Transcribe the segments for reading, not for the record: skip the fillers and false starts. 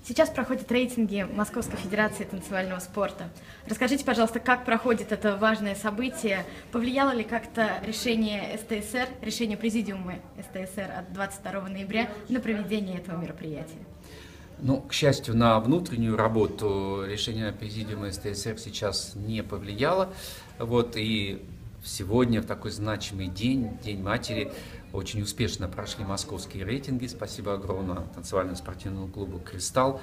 Сейчас проходят рейтинги Московской Федерации танцевального спорта. Расскажите, пожалуйста, как проходит это важное событие? Повлияло ли как-то решение СТСР, решение Президиума СТСР от 22 ноября на проведение этого мероприятия? Ну, к счастью, на внутреннюю работу решение Президиума СТСР сейчас не повлияло. И сегодня, в такой значимый день, День матери, очень успешно прошли московские рейтинги. Спасибо огромное танцевальному спортивному клубу «Кристалл».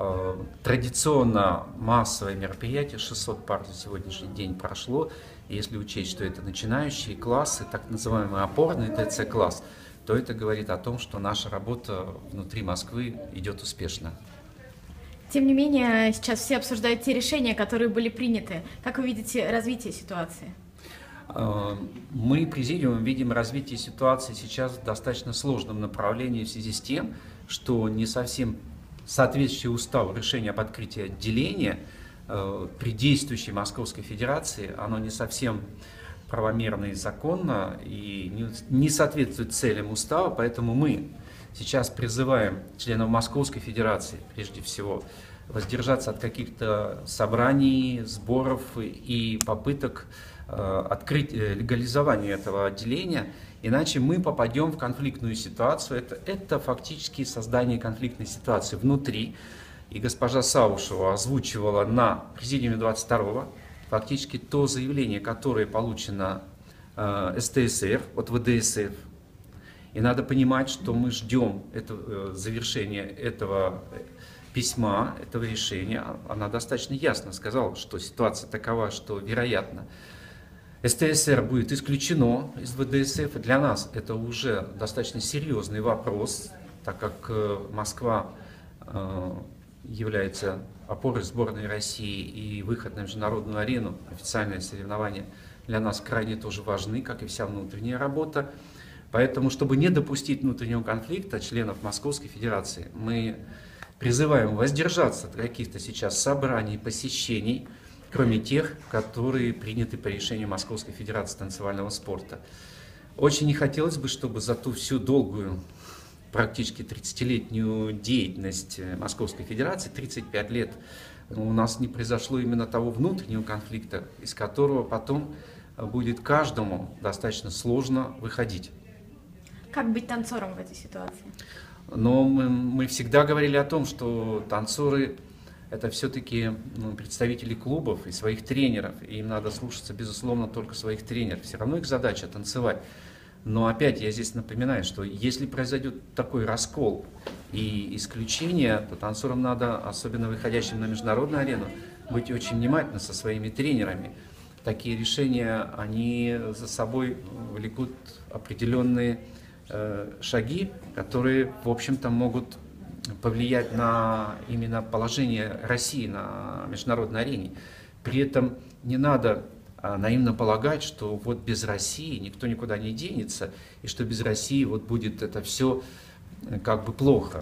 Традиционно массовое мероприятие, 600 пар за сегодняшний день прошло. И если учесть, что это начинающие классы, так называемый опорный ТЦ-класс, то это говорит о том, что наша работа внутри Москвы идет успешно. Тем не менее, сейчас все обсуждают те решения, которые были приняты. Как вы видите развитие ситуации? Мы, Президиум, видим развитие ситуации сейчас в достаточно сложном направлении в связи с тем, что не совсем соответствующее уставу решение об открытии отделения при действующей Московской Федерации, оно не совсем правомерно и законно и не соответствует целям устава, поэтому мы сейчас призываем членов Московской Федерации, прежде всего, воздержаться от каких-то собраний, сборов и попыток открыть легализование этого отделения, иначе мы попадем в конфликтную ситуацию. Это фактически создание конфликтной ситуации внутри. И госпожа Саушева озвучивала на Президиуме 22-го фактически то заявление, которое получено СТСР от ВДСФ. И надо понимать, что мы ждем завершения этого письма, этого решения. Она достаточно ясно сказала, что ситуация такова, что вероятно СТСР будет исключено из ВДСФ. И для нас это уже достаточно серьезный вопрос, так как Москва является опорой сборной России, и выход на международную арену, официальные соревнования для нас крайне тоже важны, как и вся внутренняя работа. Поэтому, чтобы не допустить внутреннего конфликта членов Московской Федерации, мы призываем воздержаться от каких-то сейчас собраний, посещений, кроме тех, которые приняты по решению Московской Федерации танцевального спорта. Очень не хотелось бы, чтобы за ту всю долгую, практически 30-летнюю деятельность Московской Федерации, 35 лет, у нас не произошло именно того внутреннего конфликта, из которого потом будет каждому достаточно сложно выходить. Как быть танцором в этой ситуации? Но мы всегда говорили о том, что танцоры — это все-таки представители клубов и своих тренеров, и им надо слушаться, безусловно, только своих тренеров. Все равно их задача танцевать. Но опять я здесь напоминаю, что если произойдет такой раскол и исключение, то танцорам надо, особенно выходящим на международную арену, быть очень внимательны со своими тренерами. Такие решения, они за собой влекут определенные шаги, которые, в общем-то, могут повлиять на именно положение России на международной арене. При этом не надо наивно полагать, что вот без России никто никуда не денется, и что без России вот будет это все как бы плохо.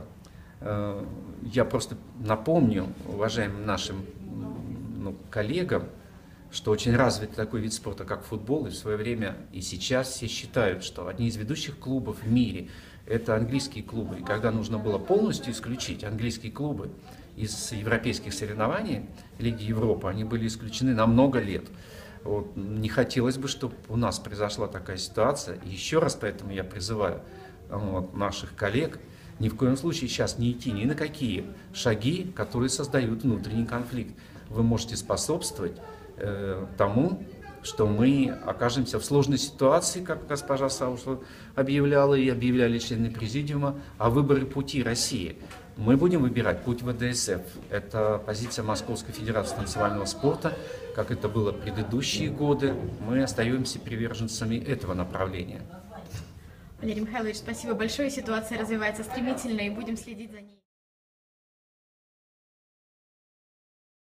Я просто напомню уважаемым нашим коллегам, что очень развит такой вид спорта, как футбол, и в свое время и сейчас все считают, что одни из ведущих клубов в мире — это английские клубы. И когда нужно было полностью исключить английские клубы из европейских соревнований Лиги Европы, они были исключены на много лет. Не хотелось бы, чтобы у нас произошла такая ситуация. И еще раз поэтому я призываю наших коллег ни в коем случае сейчас не идти ни на какие шаги, которые создают внутренний конфликт. Вы можете способствовать тому, что мы окажемся в сложной ситуации, как госпожа Саушева объявляла и объявляли члены Президиума, о выборе пути России. Мы будем выбирать путь ВДСФ. Это позиция Московской Федерации танцевального спорта, как это было в предыдущие годы. Мы остаемся приверженцами этого направления. Валерий Михайлович, спасибо большое. Ситуация развивается стремительно, и будем следить за ней.